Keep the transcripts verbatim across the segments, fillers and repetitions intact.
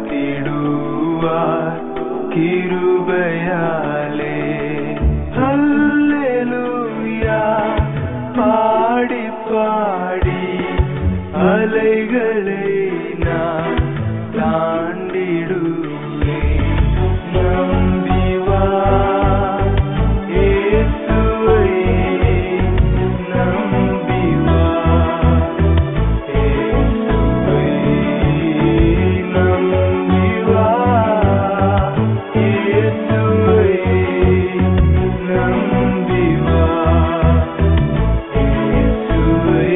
நடத்திடுவார் கிருபையாலே. ஹல்லேலூயா பாடி பாடி அலைகளை நான் தாண்டிடுவேன். நம்பி வா இயேசுவை, நம்பி வா இயேசுவை, நம்பி வா இயேசுவை, நம்பி வா இயேசுவை.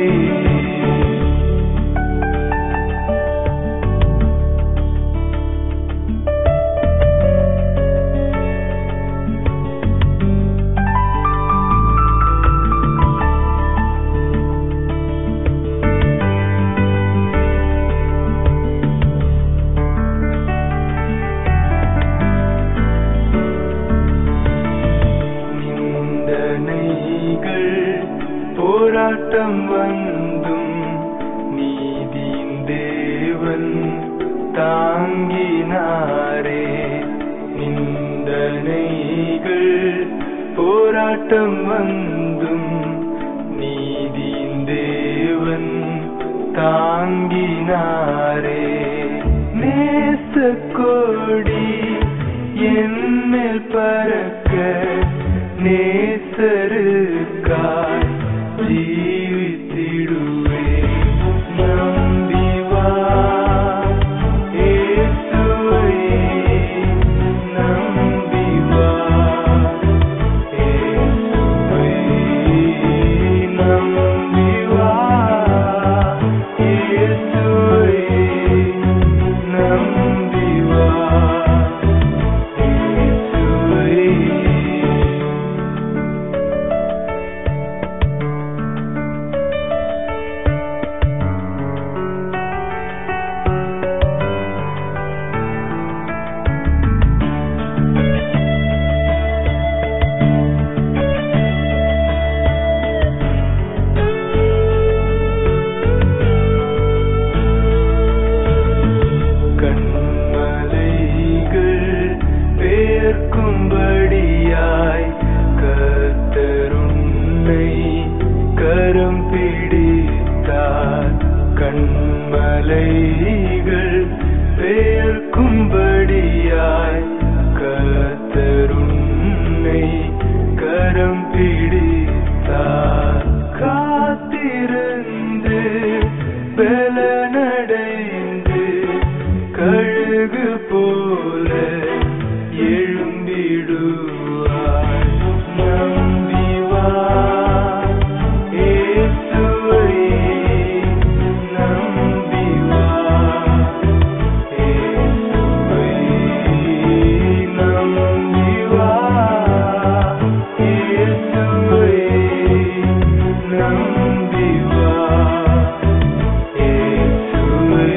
நிந்தனைகள் போராட்டம் வந்தும் நீதியின் தேவன் தாங்கினாரே. நிந்தனைகள் போராட்டம் வந்தும் நீதியின் தேவன் தாங்கினாரே. நேசக்கோடி என்மேல் பறக்க நேசருக்காய் ஜீவித்திடுவேன். நம்பி வா இயேசுவை, நம்பி வா இயேசுவை, நம்பி வா இயேசுவை, நம்பி வா இயேசுவை. கண்மலைகள் பெயர்க்கும்படியாய் கர்த்தர் உன்னை கரம் பிடித்தார். கண்மலைகள் பெயர்க்கும்படியாய் கர்த்தர் உன்னை கரம் பிடித்தார். காத்திருந்து பலனடைந்து கழுகு போல எழும்பிடுவார். நம்பி வா இயேசுவை, நம்பி வா இயேசுவை, நம்பி வா இயேசுவை, நம்பி வா இயேசுவை,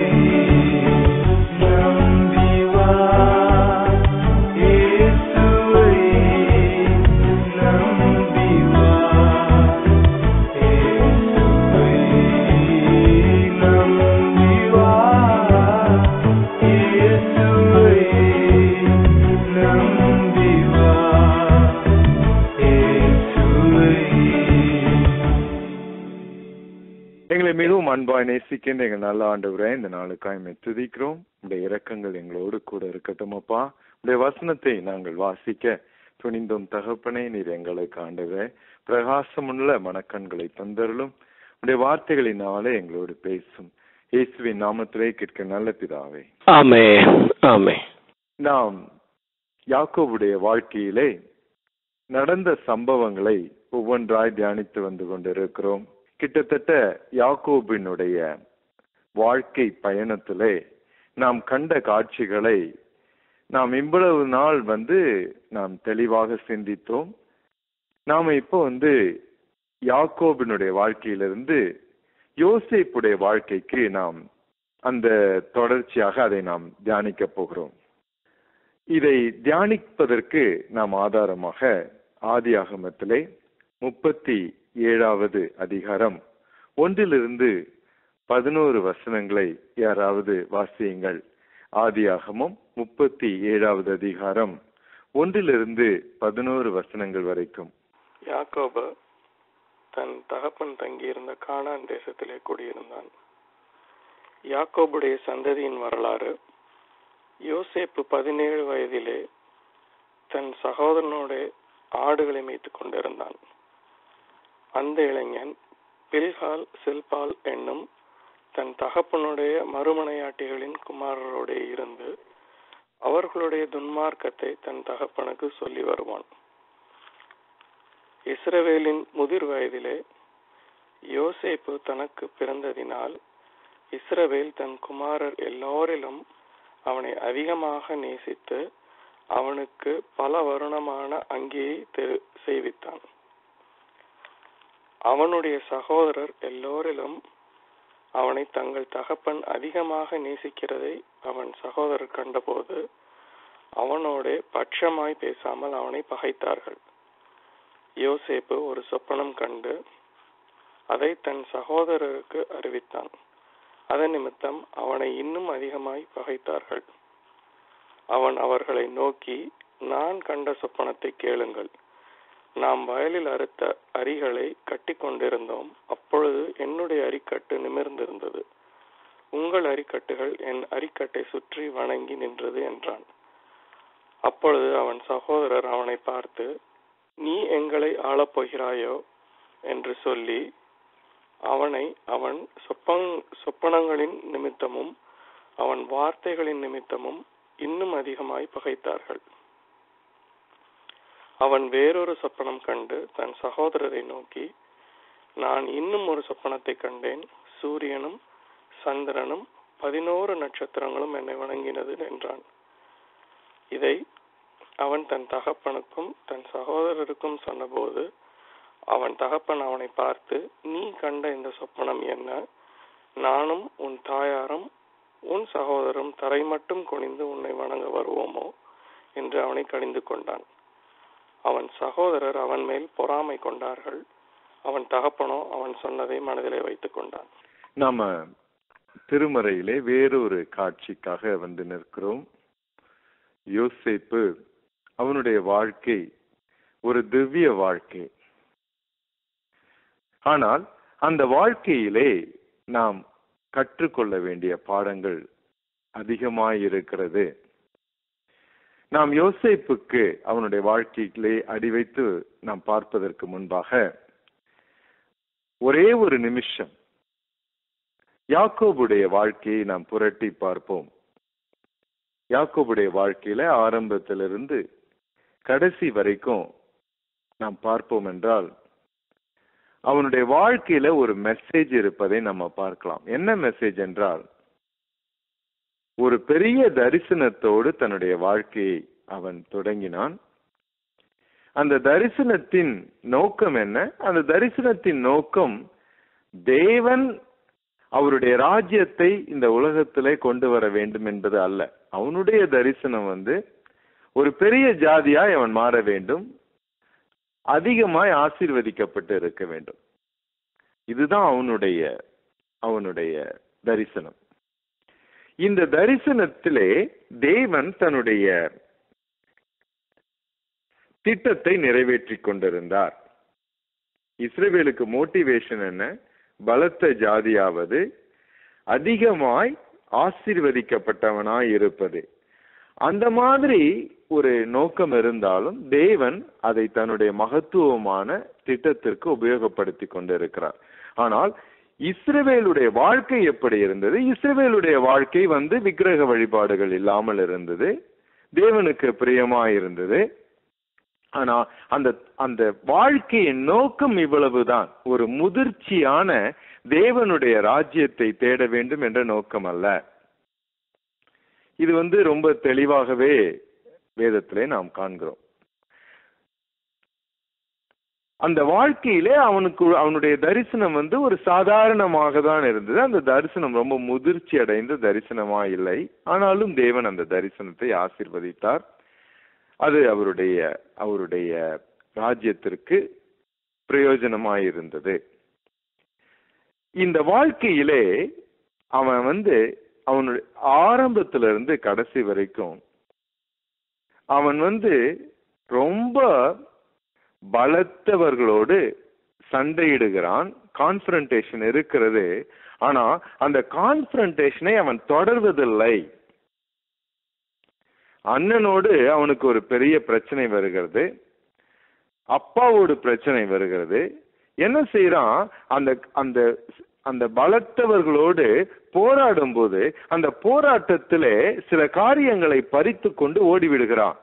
நம்பி வா இயேசுவை, நம்பி வா இயேசுவை, நம்பி வா இயேசுவை, நம்பி வா இயேசுவை. எங்களை மிகவும் அன்பாய் நேசிக்கின்ற எங்கள் நல்ல ஆண்டவரே, இந்த நாளுக்காய் உம்மை துதிக்கிறோம். உடைய இரக்கங்கள் எங்களோடு கூட இருக்கட்டும் அப்பா. உடைய வசனத்தை நாங்கள் வாசிக்க துணிந்தோம் தகப்பனே. நீர் எங்களுக்கு ஆண்டவரே பிரகாசமுள்ள மனக்கண்களை தந்தருளும். உடைய வார்த்தைகளினாலே எங்களோடு பேசும். இயேசுவின் நாமத்திலே கேட்க நல்ல பிதாவே, ஆமென். ஆமென். நாம் யாக்கோபுடைய வாழ்க்கையிலே நடந்த சம்பவங்களை ஒவ்வொன்றாய் தியானித்து வந்து கொண்டிருக்கிறோம். கிட்டத்தட்ட யாக்கோபினுடைய வாழ்க்கை பயணத்திலே நாம் கண்ட காட்சிகளை நாம் இவ்வளவு நாள் வந்து நாம் தெளிவாக சிந்தித்தோம். நாம இப்போ வந்து யாக்கோபினுடைய வாழ்க்கையிலிருந்து யோசேப்புடைய வாழ்க்கைக்கு நாம் அந்த தொடர்ச்சியாக அதை நாம் தியானிக்க போகிறோம். இதை தியானிப்பதற்கு நாம் ஆதாரமாக ஆதியாகமத்திலே முப்பத்தி ஏழாவது அதிகாரம் ஒன்றிலிருந்து பதினோரு வசனங்களை யாராவது வாசியுங்கள். ஆதியாகமம் முப்பத்தி ஏழாவது அதிகாரம் ஒன்றிலிருந்து பதினோரு வசனங்கள் வரைக்கும். யாக்கோபு தன் தகப்பன் தங்கியிருந்த கானான் தேசத்திலே குடியிருந்தான். யாக்கோபுடைய சந்ததியின் வரலாறு. யோசேப்பு பதினேழு வயதிலே தன் சகோதரனோட ஆடுகளை மேய்த்துக் கொண்டிருந்தான். அந்த இளைஞன் பில்கால் சில்பால் என்னும் தன் தகப்பனுடைய மறுமனையாட்டிகளின் குமாரரோட இருந்து அவர்களுடைய துன்மார்க்கத்தை தன் தகப்பனுக்கு சொல்லி வருவான். இஸ்ரவேலின் முதிர் வயதிலே யோசேப்பு தனக்கு பிறந்ததினால் இஸ்ரவேல் தன் குமாரர் எல்லோரிலும் அவனை அதிகமாக நேசித்து அவனுக்கு பல வருணமான அங்கேயை செய்வித்தான். அவனுடைய சகோதரர் எல்லோரிலும் அவனை தங்கள் தகப்பன் அதிகமாக நேசிக்கிறதை அவன் சகோதரர் கண்டபோது அவனோட பட்சமாய் பேசாமல் அவனை பகைத்தார்கள். யோசேப்பு ஒரு சொப்பனம் கண்டு அதை தன் சகோதரருக்கு அறிவித்தான். அதன் நிமித்தம் அவனை இன்னும் அதிகமாய் பகைத்தார்கள். அவன் அவர்களை நோக்கி, நான் கண்ட சொப்பனத்தை கேளுங்கள். நாம் வயலில் அறுத்த அரிகளை கட்டி கொண்டிருந்தோம். அப்பொழுது என்னுடைய அரிக்கட்டு நிமிர்ந்திருந்தது. உங்கள் அரிக்கட்டுகள் என் அரிக்கட்டை சுற்றி வணங்கி நின்றது என்றான். அப்பொழுது அவன் சகோதரர் அவனை பார்த்து, நீ எங்களை ஆளப்போகிறாயோ என்று சொல்லி அவனை அவன் சொப்பன் சொப்பனங்களின் நிமித்தமும் அவன் வார்த்தைகளின் நிமித்தமும் இன்னும் அதிகமாய் பகைத்தார்கள். அவன் வேறொரு சொப்பனம் கண்டு தன் சகோதரரை நோக்கி, நான் இன்னும் ஒரு சொப்பனத்தை கண்டேன். சூரியனும் சந்திரனும் பதினோரு நட்சத்திரங்களும் என்னை வணங்கினது என்றான். இதை அவன் தன் தகப்பனுக்கும் தன் சகோதரருக்கும் சொன்னபோது அவன் தகப்பன் அவனை பார்த்து, நீ கண்ட இந்த சொப்பனம் என்ன? நானும் உன் தாயாரும் உன் சகோதரரும் தரை மட்டும் குனிந்து உன்னை வணங்க வருவோமோ என்று அவனை கடிந்து கொண்டான். அவன் சகோதரர் அவன் மேல் பொறாமை கொண்டார்கள். அவன் தகப்பனோ அவன் சொன்னதை மனதிலே வைத்துக் கொண்டான். நாம திருமறையிலே வேறொரு காட்சிக்காக வந்து நிற்கிறோம். யோசேப்பு அவனுடைய வாழ்க்கை ஒரு திவ்ய வாழ்க்கை. ஆனால் அந்த வாழ்க்கையிலே நாம் கற்றுக்கொள்ள வேண்டிய பாடங்கள் அதிகமாயிருக்கிறது. நாம் யோசேப்புக்கு அவனுடைய வாழ்க்கையிலே அடி வைத்து நாம் பார்ப்பதற்கு முன்பாக ஒரே ஒரு நிமிஷம் யாக்கோபுடைய வாழ்க்கையை நாம் புரட்டி பார்ப்போம். யாக்கோபுடைய வாழ்க்கையில ஆரம்பத்திலிருந்து கடைசி வரைக்கும் நாம் பார்ப்போம் என்றால் அவனுடைய வாழ்க்கையில ஒரு மெசேஜ் இருப்பதை நம்ம பார்க்கலாம். என்ன மெசேஜ் என்றால், ஒரு பெரிய தரிசனத்தோடு தன்னுடைய வாழ்க்கையை அவன் தொடங்கினான். அந்த தரிசனத்தின் நோக்கம் என்ன? அந்த தரிசனத்தின் நோக்கம் தேவன் அவருடைய ராஜ்யத்தை இந்த உலகத்திலே கொண்டு வர வேண்டும் என்பது அல்ல. அவனுடைய தரிசனம் வந்து ஒரு பெரிய ஜாதியாய் அவன் மாற வேண்டும், அதிகமாய் ஆசீர்வதிக்கப்பட்டு இருக்க வேண்டும். இதுதான் அவனுடைய அவனுடைய தரிசனம். இந்த தரிசனத்திலே தேவன் தன்னுடைய திட்டத்தை நிறைவேற்றி கொண்டிருந்தார். இஸ்ரவேலுக்கு மோட்டிவேஷன் என்ன? பலத்த ஜாதியாவது, அதிகமாய் ஆசீர்வதிக்கப்பட்டவனாய் இருப்பது. அந்த மாதிரி ஒரு நோக்கம் இருந்தாலும் தேவன் அதை தன்னுடைய மகத்துவமான திட்டத்திற்கு உபயோகப்படுத்தி கொண்டிருக்கிறார். ஆனால் இஸ்ரவேலுடைய வாழ்க்கை எப்படி இருந்தது? இஸ்ரவேலுடைய வாழ்க்கை வந்து விக்கிரக வழிபாடுகள் இல்லாமல் இருந்தது, தேவனுக்கு பிரியமாயிருந்தது. ஆனா அந்த அந்த வாழ்க்கையின் நோக்கம் இவ்வளவுதான். ஒரு முதிர்ச்சியான தேவனுடைய ராஜ்யத்தை தேட வேண்டும் என்ற நோக்கம் அல்ல. இது வந்து ரொம்ப தெளிவாகவே வேதத்திலே நாம் காண்கிறோம். அந்த வாழ்க்கையிலே அவனுக்கு அவனுடைய தரிசனம் வந்து ஒரு சாதாரணமாக தான் இருந்தது. அந்த தரிசனம் ரொம்ப முதிர்ச்சி அடைந்த தரிசனமா இல்லை. ஆனாலும் தேவன் அந்த தரிசனத்தை ஆசீர்வதித்தார். அது அவருடைய அவருடைய ராஜ்யத்திற்கு பிரயோஜனமாயிருந்தது. இந்த வாழ்க்கையிலே அவன் வந்து அவனுடைய ஆரம்பத்துல இருந்து கடைசி வரைக்கும் அவன் வந்து ரொம்ப பலத்தவர்களோடு சண்டையிடுகிறான். கான்ஃபரன்டேஷன் இருக்கிறது. ஆனா அந்த கான்ஃபரன்டேஷனை அவன் தொடர்வதில்லை. அண்ணனோடு அவனுக்கு ஒரு பெரிய பிரச்சனை வருகிறது, அப்பாவோடு பிரச்சனை வருகிறது. என்ன செய்யறான்? அந்த அந்த அந்த பலத்தவர்களோடு போராடும் போது அந்த போராட்டத்திலே சில காரியங்களை பறித்து கொண்டு ஓடிவிடுகிறான்.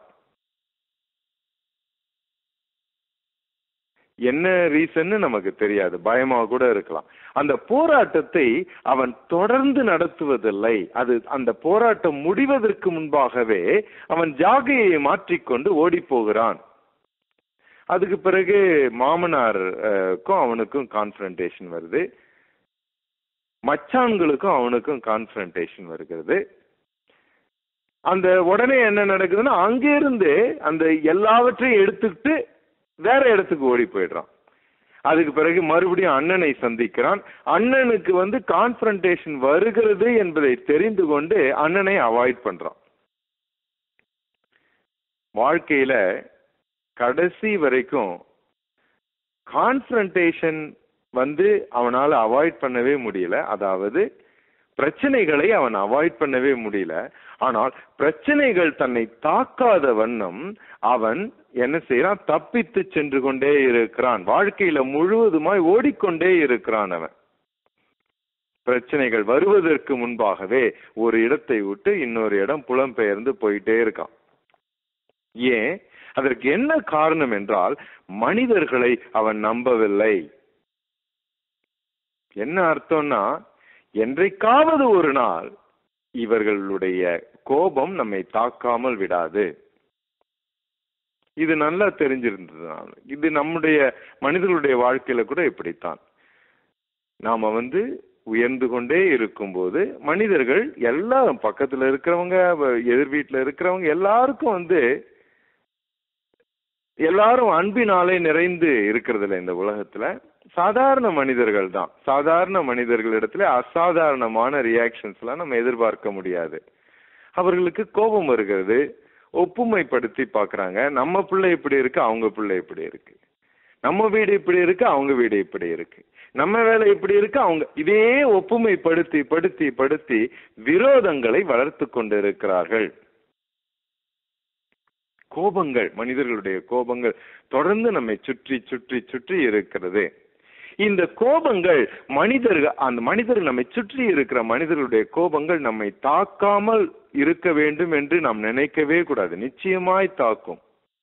என்ன ரீசன்னு நமக்கு தெரியாது, பயமா கூட இருக்கலாம். அந்த போராட்டத்தை அவன் தொடர்ந்து நடத்துவதில்லை. அது அந்த போராட்டம் முடிவதற்கு முன்பாகவே அவன் ஜாகையை மாற்றிக்கொண்டு ஓடி போகிறான். அதுக்கு பிறகு மாமனாருக்கும் அவனுக்கும் கான்ஃபரன்டேஷன் வருது, மச்சான்களுக்கும் அவனுக்கும் கான்ஃபரன்டேஷன் வருகிறது. அந்த உடனே என்ன நடக்குதுன்னா, அங்கிருந்து அந்த எல்லாவற்றையும் எடுத்துக்கிட்டு வேற இடத்துக்கு ஓடி போயிடுறான். அதுக்கு பிறகு மறுபடியும் அண்ணனை சந்திக்கிறான். அண்ணனுக்கு வந்து கான்ஃபரன்டேஷன் வருகிறது என்பதை தெரிந்து கொண்டு அண்ணனை அவாய்ட் பண்றான். வாழ்க்கையில கடைசி வரைக்கும் கான்ஃபரன்டேஷன் வந்து அவனால அவாய்ட் பண்ணவே முடியல. அதாவது பிரச்சனைகளை அவன் அவாய்ட் பண்ணவே முடியல. ஆனால் பிரச்சனைகள் தன்னை தாக்காத வண்ணம் அவன் என்ன செய்யறான்? தப்பித்து சென்று கொண்டே இருக்கிறான். வாழ்க்கையில முழுவதுமாய் ஓடிக்கொண்டே இருக்கிறான். அவன் பிரச்சனைகள் வருவதற்கு முன்பாகவே ஒரு இடத்தை விட்டு இன்னொரு இடம் புலம்பெயர்ந்து போயிட்டே இருக்கான். ஏன்? அதற்கு என்ன காரணம் என்றால், மனிதர்களை அவன் நம்பவில்லை. என்ன அர்த்தம்னா, என்றைக்காவது ஒரு நாள் இவர்களுடைய கோபம் நம்மை தாக்காமல் விடாது. இது நல்லா தெரிஞ்சிருந்ததுனால, இது நம்முடைய மனிதர்களுடைய வாழ்க்கையில கூட இப்படித்தான். நாம வந்து உயர்ந்து கொண்டே இருக்கும்போது மனிதர்கள் எல்லாரும், பக்கத்துல இருக்கிறவங்க, எதிர் வீட்டுல இருக்கிறவங்க எல்லாருக்கும் வந்து எல்லாரும் அன்பினாலே நிறைந்து இருக்கிறது இல்லை இந்த உலகத்துல. சாதாரண மனிதர்கள் தான். சாதாரண மனிதர்களிடத்துல அசாதாரணமான ரியாக்ஷன்ஸ் எல்லாம் நம்ம எதிர்பார்க்க முடியாது. அவர்களுக்கு கோபம் வருகிறது, ஒப்புமைப்படுத்தி பாக்குறாங்க. நம்ம பிள்ளை இப்படி இருக்கு, அவங்க பிள்ளை இப்படி இருக்கு. நம்ம வீடு இப்படி இருக்கு, அவங்க வீடு இப்படி இருக்கு. நம்ம வேலை இப்படி இருக்கு, அவங்க இதே ஒப்புமைப்படுத்தி படுத்தி படுத்தி விரோதங்களை வளர்த்து கொண்டு இருக்கிறார்கள். கோபங்கள், மனிதர்களுடைய கோபங்கள் தொடர்ந்து நம்மை சுற்றி சுற்றி சுற்றி இருக்கிறது. இந்த கோபங்கள் மனிதர்கள், அந்த மனிதர்கள் நம்மை சுற்றி இருக்கிற மனிதர்களுடைய கோபங்கள் நம்மை தாக்காமல் இருக்க வேண்டும் என்று நாம் நினைக்கவே கூடாது. நிச்சயமாய் தாக்கும்.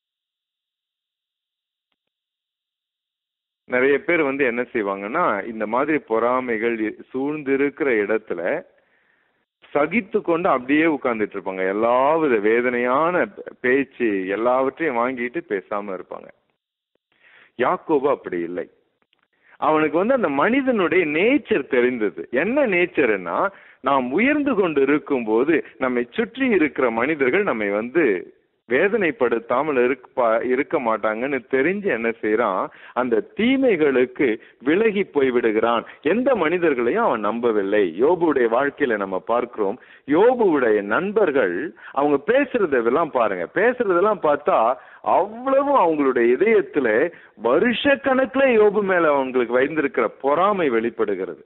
நிறைய பேர் வந்து என்ன செய்வாங்கன்னா, இந்த மாதிரி பொறாமைகள் சூழ்ந்து இருக்கிற இடத்துல சகித்து கொண்டு அப்படியே உட்கார்ந்துட்டு இருப்பாங்க. எல்லாவித வேதனையான பேச்சு எல்லாவற்றையும் வாங்கிட்டு பேசாம இருப்பாங்க. யாக்கோபு அப்படி இல்லை. அவனுக்கு வந்து அந்த மனிதனுடைய நேச்சர் தெரிந்தது. என்ன நேச்சர்னா, நாம் உயர்ந்து கொண்டு இருக்கும் போது நம்மை சுற்றி இருக்கிற மனிதர்கள் நம்மை வந்து வேதனைப்படுத்தாமல் இருக்க இருக்க மாட்டாங்கன்னு தெரிஞ்சு என்ன செய்யறான்? அந்த தீமைகளுக்கு விலகி போய் விடுகிறான். எந்த மனிதர்களையும் அவன் நம்பவில்லை. யோபுடைய வாழ்க்கையில நம்ம பார்க்கிறோம். யோபுடைய நண்பர்கள் அவங்க பேசுறதெல்லாம் பாருங்க. பேசுறதெல்லாம் பார்த்தா அவ்வளவு அவங்களுடைய இதயத்துல வருஷ கணக்குல யோபு மேல அவங்களுக்கு வைத்திருக்கிற பொறாமை வெளிப்படுகிறது.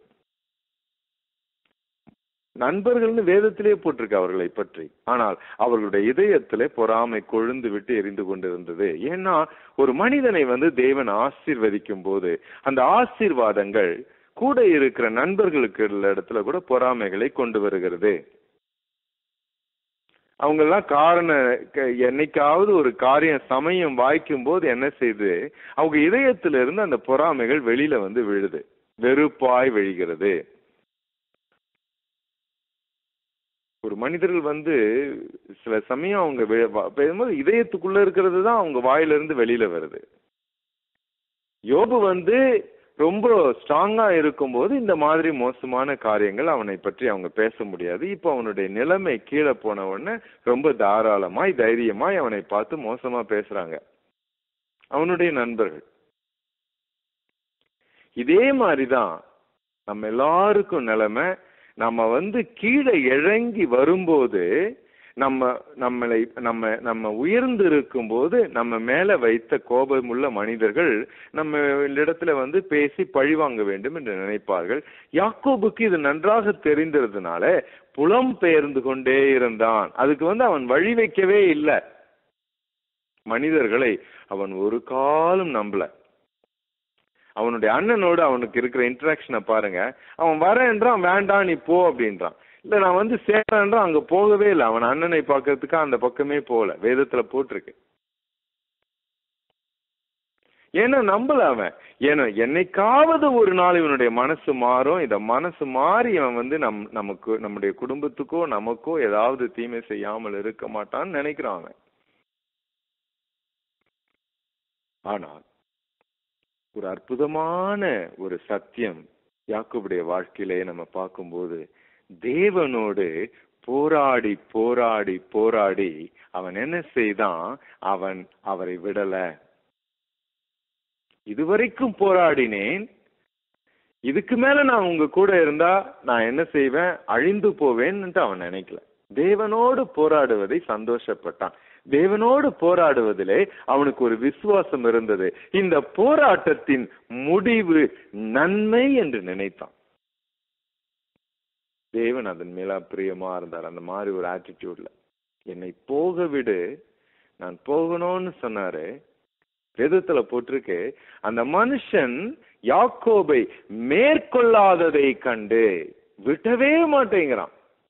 நண்பர்கள்னு வேதத்திலே போட்டிருக்கு அவர்களை பற்றி. ஆனால் அவர்களுடைய இதயத்திலே பொறாமை கொழுந்து விட்டு எரிந்து கொண்டிருந்தது. ஏன்னா ஒரு மனிதனை வந்து தேவன் ஆசீர்வதிக்கும் போது அந்த ஆசீர்வாதங்கள் கூட இருக்கிற நண்பர்களுக்கு இடத்துல கூட பொறாமைகளை கொண்டு வருகிறது. அவங்க எல்லாம் காரணம், என்னைக்காவது ஒரு காரியம் சமயம் வாய்க்கும் போது என்ன செய்து அவங்க இதயத்தில இருந்து அந்த பொறாமைகள் வெளியில வந்து விழுது, வெறுப்பாய் விழுகிறது. ஒரு மனிதர்கள் வந்து சில சமயம் அவங்க பேசும்போது இதயத்துக்குள்ள இருக்கிறது தான் அவங்க வாயிலிருந்து வெளியில வருது. யோபு வந்து ரொம்ப ஸ்ட்ராங்கா இருக்கும்போது இந்த மாதிரி மோசமான காரியங்கள் அவனை பற்றி அவங்க பேச முடியாது. இப்ப அவனுடைய நிலைமை கீழே போன உடனே ரொம்ப தாராளமாய் தைரியமாய் அவனை பார்த்து மோசமா பேசுறாங்க அவனுடைய நண்பர்கள். இதே மாதிரிதான் நம்ம எல்லாருக்கும் நிலைமை. நம்ம வந்து கீழே இறங்கி வரும்போது நம்ம நம்மளை நம்ம நம்ம உயர்ந்து இருக்கும் போது நம்ம மேல வைத்த கோபமுள்ள மனிதர்கள் நம்ம இடத்துல வந்து பேசி பழிவாங்க வேண்டும் என்று நினைப்பார்கள். யாக்கோபுக்கு இது நன்றாக தெரிந்ததுனால புலம் பெயர்ந்து கொண்டே இருந்தான். அதுக்கு வந்து அவன் வழி வைக்கவே இல்லை. மனிதர்களை அவன் ஒரு காலம் நம்பல. அவனுடைய அண்ணனோடு அவனுக்கு இருக்கிற இன்டராக்ஷனை பாருங்க. அவன் வரேன்றான், வேண்டாம் நீ போ அப்படின்றான். இல்ல நான் வந்து சேர்றான்றான், அங்க போகவே இல்லை. அவன் அண்ணனை பார்க்கறதுக்கு அந்த பக்கமே போகல. வேதத்துல போட்டிருக்கு. ஏன்னா நம்பல அவன். ஏன்னா என்னைக்காவது ஒரு நாள் இவனுடைய மனசு மாறும். இத மனசு மாறி அவன் வந்து நம் நமக்கு நம்முடைய குடும்பத்துக்கோ நமக்கோ ஏதாவது தீமை செய்யாமல் இருக்க மாட்டான்னு நினைக்கிறான் அவன். ஆனால் ஒரு அற்புதமான ஒரு சத்தியம் யாக்கோபுடைய வாழ்க்கையிலே நம்ம பார்க்கும்போது, தேவனோடு போராடி போராடி போராடி அவன் என்ன செய்தான்? அவன் அவரை விடல. இதுவரைக்கும் போராடினேன், இதுக்கு மேல நான் உங்க கூட இருந்தா நான் என்ன செய்வேன்? அழிந்து போவேன்னு அவன் நினைக்கல. தேவனோடு போராடுவதை சந்தோஷப்பட்டான். தேவனோடு போராடுவதிலே அவனுக்கு ஒரு விசுவாசம் இருந்தது. இந்த போராட்டத்தின் முடிவு நன்மை என்று நினைத்தான். தேவன் அதன் மேல பிரியமா இருந்தார். அந்த மாதிரி ஒரு ஆட்டிடியூட்ல என்னை போக விடு, நான் போகணும்னு சொன்னாரு. வேதத்துல போட்டிருக்கு, அந்த மனுஷன் யாக்கோபை மேற்கொள்ளாததை கண்டு விட்டவே மாட்டேங்கிறான்.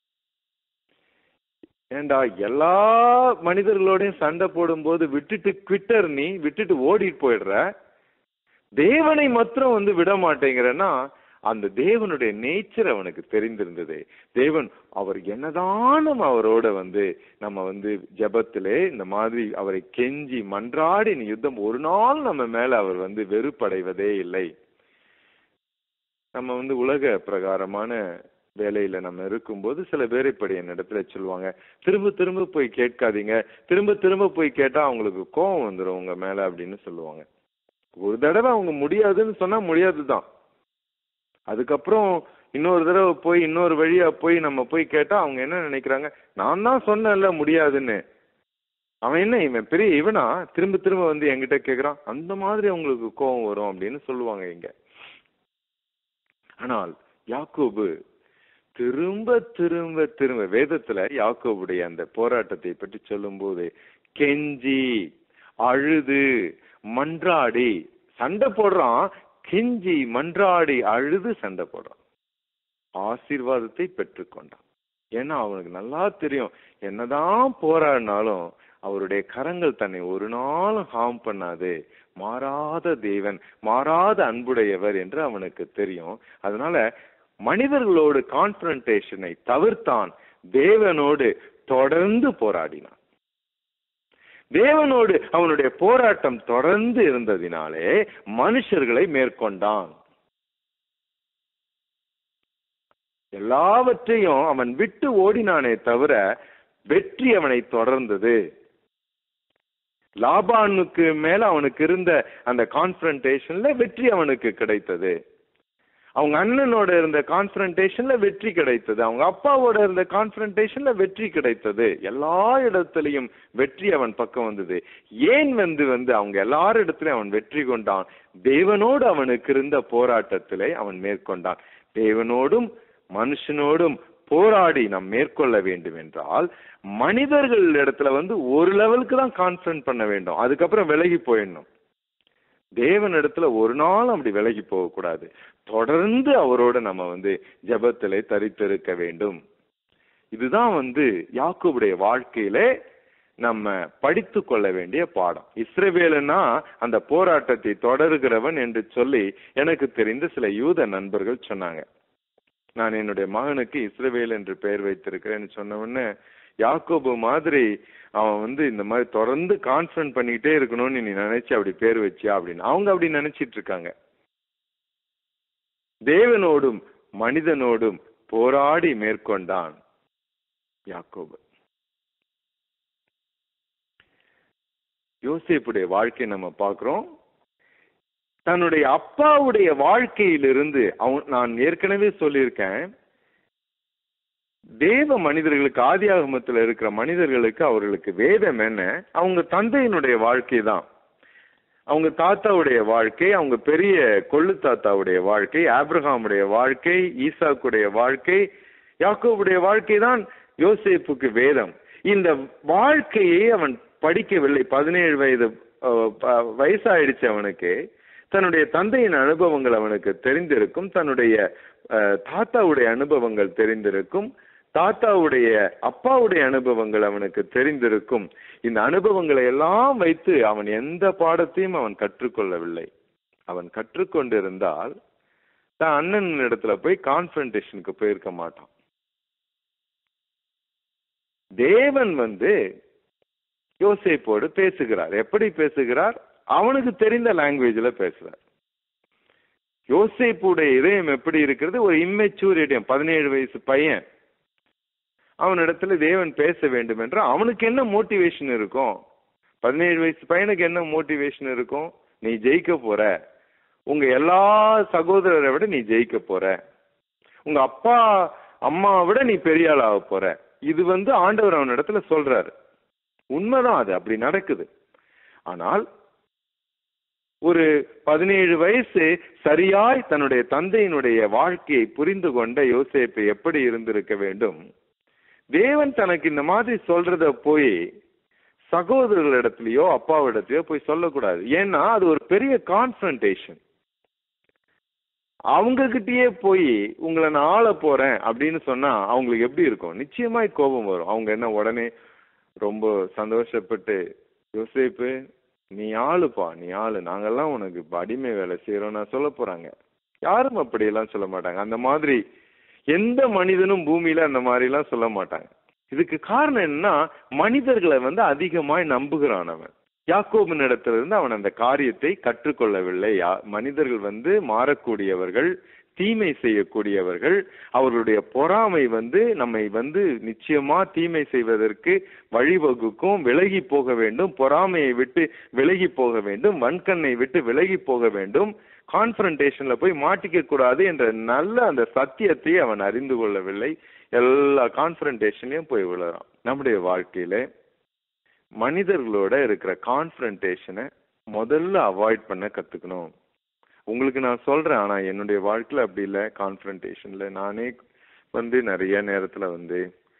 ஏண்டா, எல்லா மனிதர்களோடையும் சண்டை போடும் போது விட்டுட்டு குவிட்டர் நீ விட்டுட்டு ஓடிட்டு போயிடுற, தேவனை மாத்திரம் வந்து விட மாட்டேங்கிறன்னா அந்த தேவனுடைய நேச்சர் அவனுக்கு தெரிந்திருந்தது. தேவன் அவர் என்னதான் அவரோட வந்து நம்ம வந்து ஜெபத்திலே இந்த மாதிரி அவரை கெஞ்சி மன்றாடி நீ யுத்தம், ஒரு நாள் நம்ம மேல அவர் வந்து வெறுப்படைவதே இல்லை. நம்ம வந்து உலக பிரகாரமான வேலையில நம்ம இருக்கும்போது சில பேர் இப்படி என் இடத்துல சொல்லுவாங்க, திரும்ப திரும்ப போய் கேட்காதீங்க, திரும்ப திரும்ப போய் கேட்டா அவங்களுக்கு கோபம் வந்துடும் உங்க மேல அப்படின்னு சொல்லுவாங்க. ஒரு தடவை அவங்க முடியாதுன்னு சொன்னா முடியாதுதான். அதுக்கப்புறம் இன்னொரு தடவை போய் இன்னொரு வழியா போய் நம்ம போய் கேட்டா அவங்க என்ன நினைக்கிறாங்க, நான் தான் சொன்னேன்ல முடியாதுன்னு, அவன் என்ன இவன் பெரிய இவனா திரும்ப திரும்ப வந்து என்கிட்ட கேட்கறான், அந்த மாதிரி அவங்களுக்கு கோபம் வரும் அப்படின்னு சொல்லுவாங்க இங்க. ஆனால் யாக்கோபு திரும்ப திரும்ப திரும்ப வேதத்துல யாக்கோபுடைய அந்த போராட்டத்தை பற்றி சொல்லும் போது கெஞ்சி அழுது மன்றாடி சண்டை போடுறான். கெஞ்சி மன்றாடி அழுது சண்டை போடுறான். ஆசீர்வாதத்தை பெற்றுக்கொண்டான். ஏன்னா அவனுக்கு நல்லா தெரியும், என்னதான் போராடினாலும் அவருடைய கரங்கள் தன்னை ஒரு நாளும் ஹார்ம் பண்ணாது, மாறாத தேவன், மாறாத அன்புடையவர் என்று அவனுக்கு தெரியும். அதனால மனிதர்களோடு கான்ஃபரன்டேஷனை தவிர்த்தான், தேவனோடு தொடர்ந்து போராடினான். தேவனோடு அவனுடைய போராட்டம் தொடர்ந்து இருந்ததினாலே மனுஷர்களை மேற்கொண்டான். எல்லாவற்றையும் அவன் விட்டு ஓடினானே தவிர வெற்றி அவனை தொடர்ந்தது. லாபானுக்கு மேல அவனுக்கு இருந்த அந்த கான்ஃபரன்டேஷன்ல வெற்றி அவனுக்கு கிடைத்தது. அவங்க அண்ணனோட இருந்த கான்ஃபரன்டேஷன்ல வெற்றி கிடைத்தது. அவங்க அப்பாவோட இருந்த கான்ஃபரன்டேஷன்ல வெற்றி கிடைத்தது. எல்லா இடத்துலயும் வெற்றி அவன் பக்கம் வந்தது. ஏன் வந்து வந்து அவங்க எல்லார் இடத்துலயும் அவன் வெற்றி கொண்டான்? தேவனோடு அவனுக்கு இருந்த போராட்டத்திலே அவன் மேற்கொண்டான். தேவனோடும் மனுஷனோடும் போராடி நாம் மேற்கொள்ள வேண்டும் என்றால் மனிதர்கள் இடத்துல வந்து ஒரு லெவலுக்கு தான் கான்ஃபரன்ட் பண்ண வேண்டும், அதுக்கப்புறம் விலகி போயிடணும். தேவன் இடத்துல ஒரு நாள் அப்படி விலகி போக கூடாது. தொடர்ந்து அவரோட நம்ம வந்து ஜெபத்திலே தரித்திருக்க வேண்டும். இதுதான் வந்து யாக்கோபுடைய வாழ்க்கையிலே நம்ம படித்து கொள்ள வேண்டிய பாடம். இஸ்ரவேலனா அந்த போராட்டத்தை தொடர்கிறவன் என்று சொல்லி எனக்கு தெரிந்த சில யூத நண்பர்கள் சொன்னாங்க. நான் என்னுடைய மகனுக்கு இஸ்ரவேல் என்று பெயர் வைத்திருக்கிறேன்னு சொன்ன உடனே, யாக்கோபு மாதிரி அவன் வந்து இந்த மாதிரி தொடர்ந்து கான்ஃபரன்ட் பண்ணிக்கிட்டே இருக்கணும்னு நீ நினைச்சு அப்படி பேர் வச்சியா அப்படின்னு அவங்க அப்படி நினைச்சிட்டு இருக்காங்க. தேவனோடும் மனிதனோடும் போராடி மேற்கொண்டான் யாக்கோபு. யோசேப்புடைய வாழ்க்கை நம்ம பார்க்கிறோம். தன்னுடைய அப்பாவுடைய வாழ்க்கையிலிருந்து அவன், நான் ஏற்கனவே சொல்லியிருக்கேன், தேவ மனிதர்களுக்கு, ஆதியாகமத்தில் இருக்கிற மனிதர்களுக்கு அவர்களுக்கு வேதம் என்ன? அவங்க தந்தையினுடைய வாழ்க்கை தான். அவங்க தாத்தாவுடைய வாழ்க்கை, அவங்க பெரிய கொள்ளு தாத்தாவுடைய வாழ்க்கை, ஆபிரகாமுடைய வாழ்க்கை, ஈசாக்குடைய வாழ்க்கை, யாக்கோபுடைய வாழ்க்கை தான் யோசேப்புக்கு வேதம். இந்த வாழ்க்கையை அவன் படிக்கவில்லை. பதினேழு வயது வயசாயிடுச்சு அவனுக்கு. தன்னுடைய தந்தையின் அனுபவங்கள் அவனுக்கு தெரிந்திருக்கும், தன்னுடைய தாத்தாவுடைய அனுபவங்கள் தெரிந்திருக்கும், தாத்தாவுடைய அப்பாவுடைய அனுபவங்கள் அவனுக்கு தெரிந்திருக்கும். இந்த அனுபவங்களை எல்லாம் வைத்து அவன் எந்த பாடத்தையும் அவன் கற்றுக்கொள்ளவில்லை. அவன் கற்றுக்கொண்டிருந்தால் தான் அண்ணன் இடத்துல போய் கான்ஃபரன்டேஷனுக்கு போயிருக்க மாட்டான். தேவன் வந்து யோசேப்போடு பேசுகிறார். எப்படி பேசுகிறார்? அவனுக்கு தெரிந்த லாங்குவேஜ்ல பேசுறார். யோசேப்புடைய இதயம் எப்படி இருக்கிறது? ஒரு இம்மெச்சூர் இடம். பதினேழு வயசு பையன். அவனிடத்துல தேவன் பேச வேண்டும் என்ற அவனுக்கு என்ன மோட்டிவேஷன் இருக்கும்? பதினேழு வயசு பையனுக்கு என்ன மோட்டிவேஷன் இருக்கும்? நீ ஜெயிக்க போற, உங்க எல்லா சகோதரரை விட நீ ஜெயிக்க போற, உங்க அப்பா அம்மாவை விட நீ பெரிய ஆள் ஆக போற. இது வந்து ஆண்டவர் அவனிடத்துல சொல்றாரு. உண்மைதான், அது அப்படி நடக்குது. ஆனால் ஒரு பதினேழு வயசு சரியாய் தன்னுடைய தந்தையினுடைய வாழ்க்கையை புரிந்து கொண்ட யோசேப்பு எப்படி இருந்திருக்க வேண்டும்? தேவன் தனக்கு இந்த மாதிரி சொல்றத போய் சகோதரர்களிடத்திலயோ அப்பாவிடத்திலயோ போய் சொல்லக்கூடாது. ஏன்னா அது ஒரு பெரிய கான்ஃபரன்டேஷன். அவங்க கிட்டயே போய் உங்களை நான் ஆள போறேன் அப்படின்னு சொன்னா அவங்களுக்கு எப்படி இருக்கும்? நிச்சயமாய் கோபம் வரும். அவங்க என்ன உடனே ரொம்ப சந்தோஷப்பட்டு, யோசேப்பு நீ ஆளுப்பா, நீ ஆளு, நாங்கெல்லாம் உனக்கு அடிமை வேலை செய்யறோம் நான் சொல்ல போறாங்க? யாரும் அப்படியெல்லாம் சொல்ல மாட்டாங்க. அந்த மாதிரி எந்த மனிதனும் பூமியில அந்த மாதிரி எல்லாம் சொல்ல மாட்டாங்க. இதுக்கு காரணம் என்னன்னா, மனிதர்களை வந்து அதிகமாய் நம்புகிறான் அவன். யாக்கோபின் இடத்துல இருந்து அவன் அந்த காரியத்தை கற்றுக்கொள்ளவில்லை. மனிதர்கள் வந்து மாறக்கூடியவர்கள், தீமை செய்யக்கூடியவர்கள். அவர்களுடைய பொறாமை வந்து நம்மை வந்து நிச்சயமா தீமை செய்வதற்கு வழிவகுக்கும். விலகி போக வேண்டும், பொறாமையை விட்டு விலகி போக வேண்டும், வன்கண்ணை விட்டு விலகி போக வேண்டும், கான்ஃபரன்டேஷன்ல போய் மாட்டிக்க கூடாது என்ற நல்ல அந்த சத்தியத்தை அவன் அறிந்து கொள்ளவில்லை. எல்லா கான்ஃபரன்டேஷன்லயும் போய் விழுறான். நம்முடைய வாழ்க்கையில மனிதர்களோட இருக்கிற கான்ஃபரன்டேஷனை முதல்ல அவாய்ட் பண்ண கத்துக்கணும். உங்களுக்கு நான் சொல்றேன், ஆனா என்னுடைய வாழ்க்கையில அப்படி இல்லை. கான்ஃபரன்டேஷன்ல நானே வந்து நிறைய நேரத்துல வந்து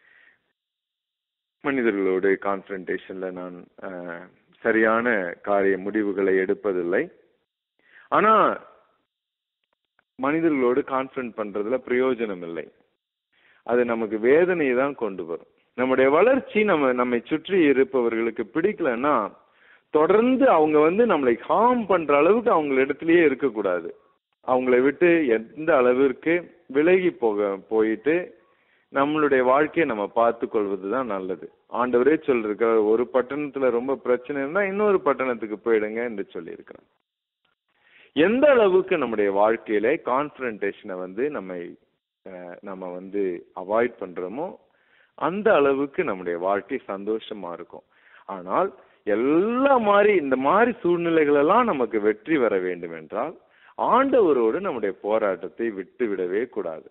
மனிதர்களோடு கான்ஃபரன்டேஷன்ல நான் சரியான காரிய முடிவுகளை எடுப்பதில்லை. ஆனா மனிதர்களோடு கான்ஃபரன்ட் பண்றதுல பிரயோஜனம் இல்லை. அது நமக்கு வேதனையை தான் கொண்டு வரும். நம்முடைய வளர்ச்சி நம்ம நம்மை சுற்றி இருப்பவர்களுக்கு பிடிக்கலன்னா தொடர்ந்து அவங்க வந்து நம்மளை ஹார்ம் பண்ற அளவுக்கு அவங்க இடத்துலயே இருக்கக்கூடாது. அவங்களை விட்டு எந்த அளவிற்கு விலகி போக போயிட்டு நம்மளுடைய வாழ்க்கையை நம்ம பார்த்து கொள்வதுதான் நல்லது. ஆண்டவரே சொல்லிருக்க, ஒரு பட்டணத்துல ரொம்ப பிரச்சனை இருந்தா இன்னொரு பட்டணத்துக்கு போயிடுங்க என்று சொல்லியிருக்கிறோம். எந்த அளவுக்கு நம்முடைய வாழ்க்கையில கான்ஃபரன்டேஷனை வந்து நம்மை நம்ம வந்து அவாய்ட் பண்றோமோ அந்த அளவுக்கு நம்முடைய வாழ்க்கை சந்தோஷமா இருக்கும். ஆனால் எல்லா மாதிரி இந்த மாதிரி சூழ்நிலைகள் எல்லாம் நமக்கு வெற்றி வர வேண்டும் என்றால் ஆண்டவரோடு நம்முடைய போராட்டத்தை விட்டு விடவே கூடாது.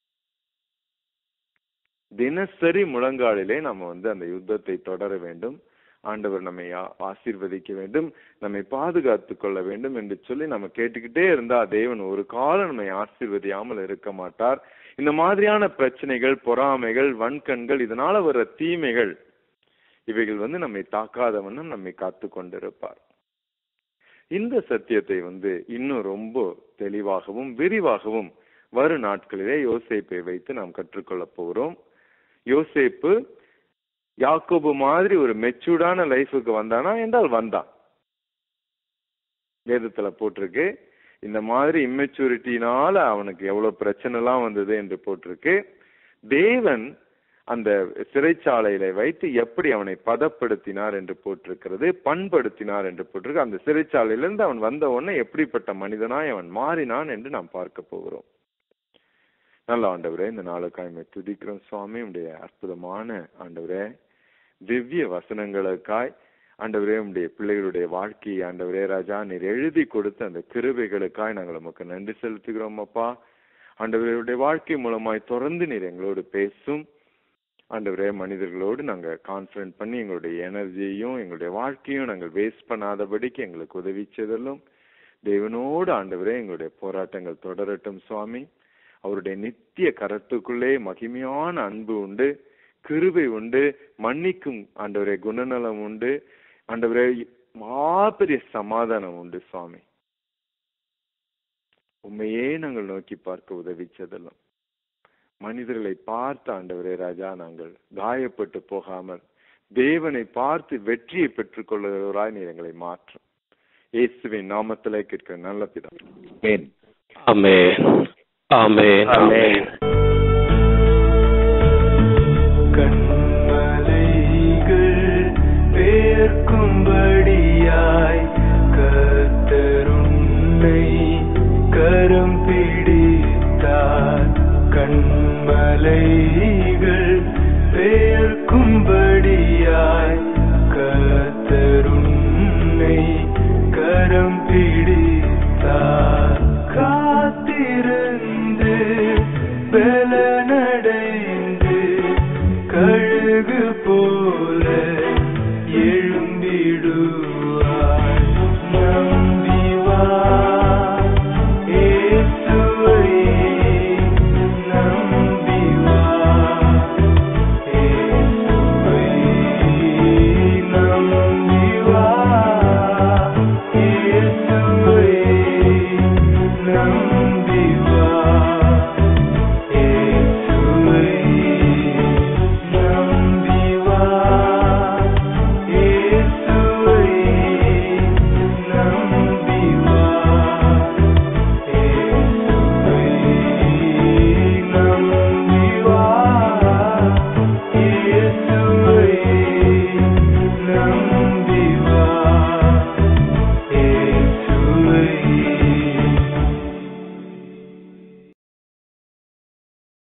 தினசரி முழங்காலிலே நம்ம வந்து அந்த யுத்தத்தை தொடர வேண்டும். ஆண்டவர் நம்மை ஆசீர்வதிக்க வேண்டும், நம்மை பாதுகாத்து கொள்ள வேண்டும் என்று சொல்லி நம்ம கேட்டுக்கிட்டே இருந்தா தேவன் ஒரு காலம் நம்மை ஆசீர்வதியாமல் இருக்க மாட்டார். இந்த மாதிரியான பிரச்சனைகள், பொறாமைகள், வன்கண்கள், இதனால வர்ற தீமைகள், இவைகள் வந்து நம்மை தாக்காதவனும் நம்மை காத்து கொண்டிருப்பார். இந்த சத்தியத்தை வந்து இன்னும் ரொம்ப தெளிவாகவும் விரிவாகவும் வரும் நாட்களிலே யோசேப்பை வைத்து நாம் கற்றுக்கொள்ள போகிறோம். யோசேப்பு யாக்கோபு மாதிரி ஒரு மெச்சூர்டான லைஃபுக்கு வந்தானா என்றால் வந்தான். வேதத்துல போட்டிருக்கு. இந்த மாதிரி இம்மெச்சூரிட்டினால அவனுக்கு எவ்வளவு பிரச்சனை எல்லாம் வந்தது என்று போட்டிருக்கு. தேவன் அந்த சிறைச்சாலையில வைத்து எப்படி அவனை பதப்படுத்தினார் என்று போட்டிருக்கிறது, பண்படுத்தினார் என்று போட்டிருக்கு. அந்த சிறைச்சாலையிலிருந்து அவன் வந்த உடனே எப்படிப்பட்ட மனிதனாய் அவன் மாறினான் என்று நாம் பார்க்க போகிறோம். நல்ல ஆண்டவரே, இந்த நாளுக்காய் துதிக்கிறோம் சுவாமி. உடைய அற்புதமான ஆண்டவரே திவ்ய வசனங்களுக்காய் ஆண்டவரே, உடைய பிள்ளைகளுடைய வாழ்க்கையை ஆண்டவரே ராஜா நீர் எழுதி கொடுத்த அந்த கிருபைகளுக்காய் நாங்கள் உமக்கு நன்றி செலுத்துகிறோம் அப்பா. ஆண்டவருடைய வாழ்க்கை மூலமாய் தொடர்ந்து நீர் எங்களோடு பேசும். ஆண்டவரே, மனிதர்களோடு நாங்க கான்ஃபரன்ஸ் பண்ணி எங்களுடைய எனர்ஜியையும் எங்களுடைய வாழ்க்கையும் நாங்கள் வேஸ்ட் பண்ணாதபடிக்கு எங்களுக்கு உதவி செய்தலும். தேவனோடு ஆண்டவரே எங்களுடைய போராட்டங்கள் தொடரட்டும் சுவாமி. அவருடைய நித்திய கரத்துக்குள்ளே மகிமையான அன்பு உண்டு, கிருபை உண்டு, மன்னிக்கும் ஆண்டவரே குணநலம் உண்டு, ஆண்டவரே மாபெரிய சமாதானம் உண்டு சுவாமி. உண்மையே நாங்கள் நோக்கி பார்க்க உதவி செய்தலும். மனிதர்களை பார்த்து ஆண்டவரே ராஜா நாங்கள் காயப்பட்டு போகாமல் தேவனை பார்த்து வெற்றியை பெற்றுக் கொள்ளுவராய் நீர் எங்களை மாற்றும். இயேசுவின் நாமத்திலே கேட்கிற நல்ல பிதாவே. ஆமென். ஆமென். ஆமென். கண்மலைகள் பேர்க்கும்படியாய் கர்த்தருன்னை கரம் பிடித்தார். கண்மலைகள்